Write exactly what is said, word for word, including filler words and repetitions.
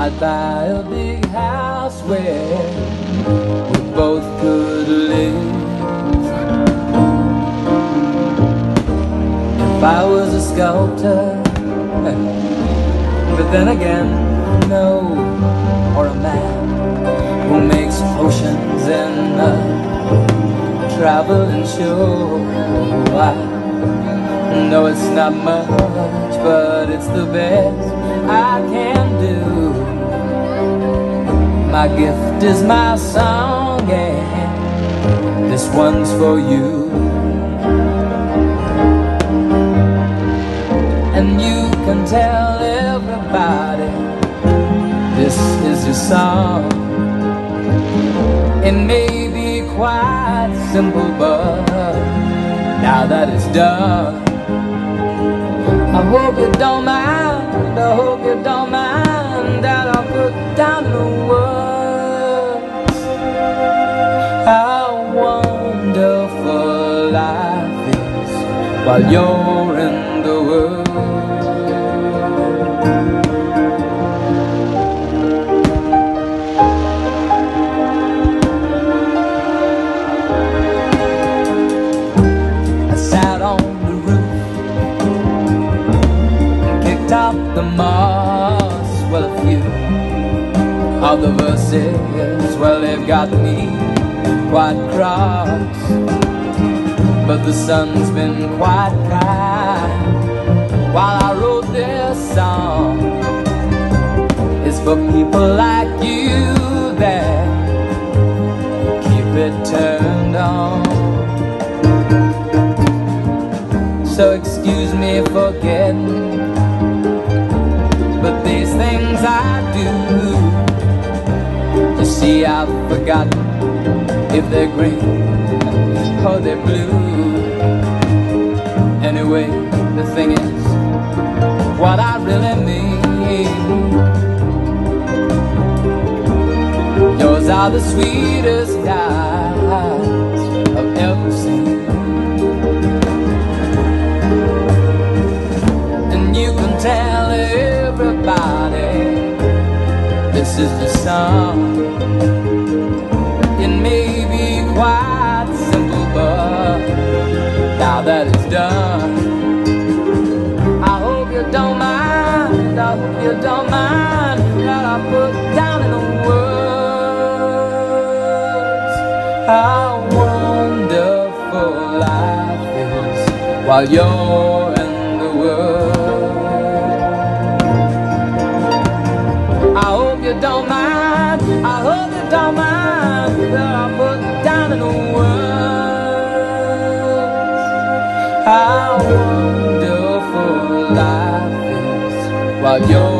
I'd buy a big house where we both could live. If I was a sculptor, but then again, no, or a man who makes potions in a traveling show. I know it's not much, but it's the best I can do. My gift is my song, and this one's for you. And you can tell everybody this is your song. It may be quite simple, but now that it's done, I hope you don't mind, I hope you don't mind that I put down the words. How wonderful life is while you're in the world. Top the moss, well, a few of the verses, well, they've got me quite cross, but the sun's been quite kind while I wrote this song. It's for people like you that keep it turned on. So excuse me for getting, but these things I do, you see, I've forgotten if they're green or they're blue. Anyway, the thing is, what I really mean, yours are the sweetest eyes I've ever seen. And you can tell everybody this is the song. It may be quite simple, but now that it's done, I hope you don't mind, I hope you don't mind that I put down in the words how wonderful life is while you're in the world. I hope you don't mind, I hope you don't mind that I put down in the words how wonderful life is while you're